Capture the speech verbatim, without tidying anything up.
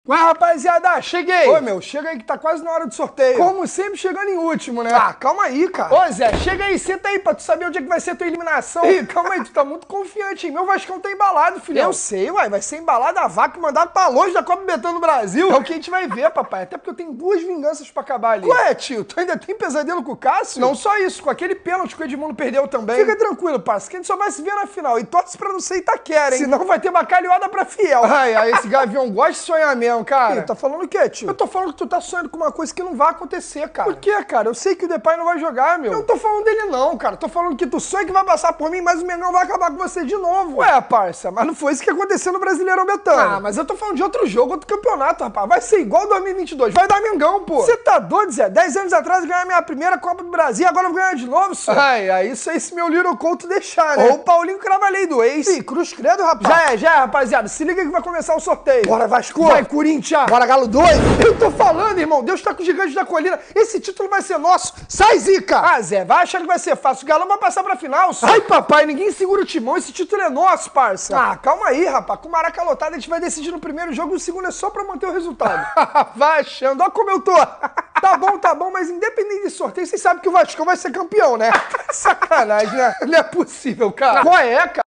Ué, rapaziada, cheguei! Ô, meu, chega aí que tá quase na hora do sorteio. Como sempre, chegando em último, né? Ah, calma aí, cara. Ô, Zé, chega aí, senta aí pra tu saber onde é que vai ser a tua eliminação. Ih, calma aí, tu tá muito confiante, hein? Meu Vascão tá embalado, filhão. Eu sei, uai, vai ser embalado a vaca e mandado pra longe da Copa Betão no Brasil. É o que a gente vai ver, papai. Até porque eu tenho duas vinganças pra acabar ali. Ué, tio, tu ainda tem pesadelo com o Cássio? Não só isso, com aquele pênalti que o Edmundo perdeu também. Fica tranquilo, parceiro, que a gente só vai se ver na final. E torce pra não ser Itaquera, hein? Senão vai ter bacalhoada pra fiel. Ai, ai, esse gavião gosta de sonhar mesmo, cara. Ih, tá falando o quê, tio? Eu tô falando que tu tá sonhando com uma coisa que não vai acontecer, cara. Por quê, cara? Eu sei que o Depay não vai jogar, meu. Eu não tô falando dele não, cara. Tô falando que tu sonha que vai passar por mim, mas o Mengão vai acabar com você de novo. Ué, parça, mas não foi isso que aconteceu no Brasileirão Betânia. Ah, mas eu tô falando de outro jogo, outro campeonato, rapaz. Vai ser igual dois mil e vinte e dois. Vai dar Mengão, pô. Você tá doido, Zé? Dez anos atrás eu ganhei a minha primeira Copa do Brasil, agora eu vou ganhar de novo, senhor. Ai, ai, isso aí se meu Little Couto deixar, né? Ou o Paulinho Cravalei do ex. Ih, cruz credo, rapaz. Já é, já é, rapaziada. Se liga que vai começar o sorteio. Bora, Vasco. Vai, Corinthians. Bora, Galo dois. Eu tô falando, irmão. Deus tá com o gigante da colina. Esse título vai ser nosso. Sai, Zica. Ah, Zé, vai achando que vai ser fácil. O Galão vai passar pra final, senhor. Ai, papai, ninguém segura o timão. Esse título é nosso, parça. Ah, calma aí, rapaz. Com o Maraca lotado, a gente vai decidir no primeiro jogo e o segundo é só pra manter o resultado. Vai achando. Olha como eu tô. Tá bom, tá bom, mas independente de sorteio, vocês sabem que o Vasco vai ser campeão, né? Sacanagem, né? Não é possível, cara. Qual é, cara?